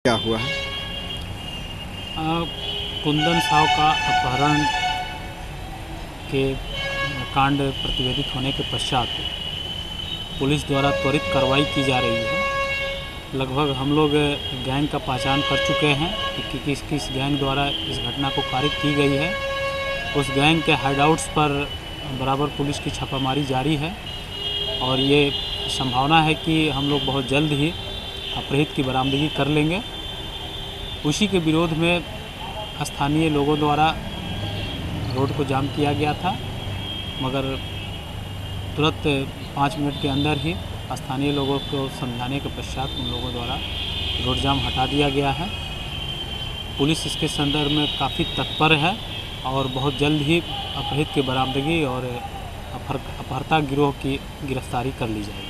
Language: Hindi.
क्या हुआ है? कुंदन साव का अपहरण के कांड प्रतिवेदित होने के पश्चात पुलिस द्वारा त्वरित कार्रवाई की जा रही है। लगभग हम लोग गैंग का पहचान कर चुके हैं कि किस किस गैंग द्वारा इस घटना को कारित की गई है। उस गैंग के हाइडआउट्स पर बराबर पुलिस की छापामारी जारी है और ये संभावना है कि हम लोग बहुत जल्द ही अपहृत की बरामदगी कर लेंगे। उसी के विरोध में स्थानीय लोगों द्वारा रोड को जाम किया गया था, मगर तुरंत 5 मिनट के अंदर ही स्थानीय लोगों को समझाने के पश्चात उन लोगों द्वारा रोड जाम हटा दिया गया है। पुलिस इसके संदर्भ में काफ़ी तत्पर है और बहुत जल्द ही अपहृत की बरामदगी और अपहर्ता गिरोह की गिरफ्तारी कर ली जाएगी।